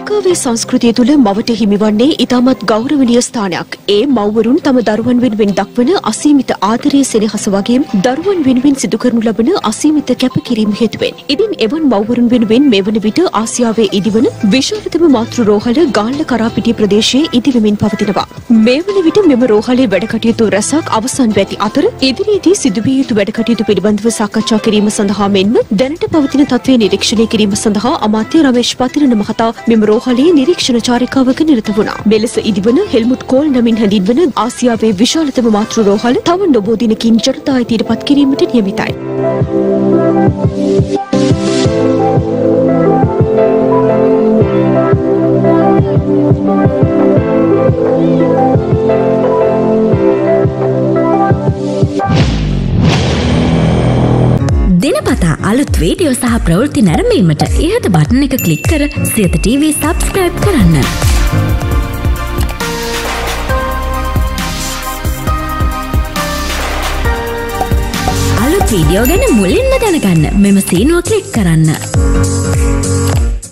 ලංකාවේ සංස්කෘතිය තුළ මවට හිමිවන්නේ ඉතාමත් ගෞරවනීය ස්ථානයක්. ඒ මව්වරුන් තම දරුවන් වෙනුවෙන් දක්වන අසීමිත ආදරය සෙනෙහස වගේම දරුවන් වෙනුවෙන් සිදු කරනු ලබන අසීමිත කැපකිරීම හේතුවෙන්. ඉදින් එවන් මව්වරුන් වෙනුවෙන් මේ වන විට ආසියාවේ ඉදිවන විශාලතම මාතෘ රෝහල ගාල්ල කරාපිටිය ප්‍රදේශයේ ඉදිවෙමින් පවතිනවා. මේ වන විට මෙම රෝහලේ වැඩ කටයුතු රැසක් අවසන් වී ඇති අතර ඉදිරියේදී සිදුවිය යුතු වැඩ කටයුතු පිළිබඳව සාකච්ඡා කිරීම සඳහා මෙන්ම දැනට පවතින තත්ත්වය නිරීක්ෂණය කිරීම සඳහා අමාත්‍ය රමේෂ් පතිරණ මහතා මෙම රෝහලේ නිරීක්ෂණ චාරිකාවක නිරත වුණා. මෙලෙස ඉදිවන හෙල්මුට් කෝල් නමින් හැඳින්වන ආසියාවේ විශාලතම මාතෘ රෝහල තව නොබෝ දිනකින් ජනතා අයිතියට පත් කිරීමට නියමිතයි. දිනපතා අලුත් වීඩියෝ සහ ප්‍රවෘත්ති නැරඹීමට ඉහත බටන් එක ක්ලික් කර සියත TV සබ්ස්ක්‍රයිබ් කරන්න. අලුත් වීඩියෝ ගැන මුලින්ම දැනගන්න මෙම සීනුව ක්ලික් කරන්න.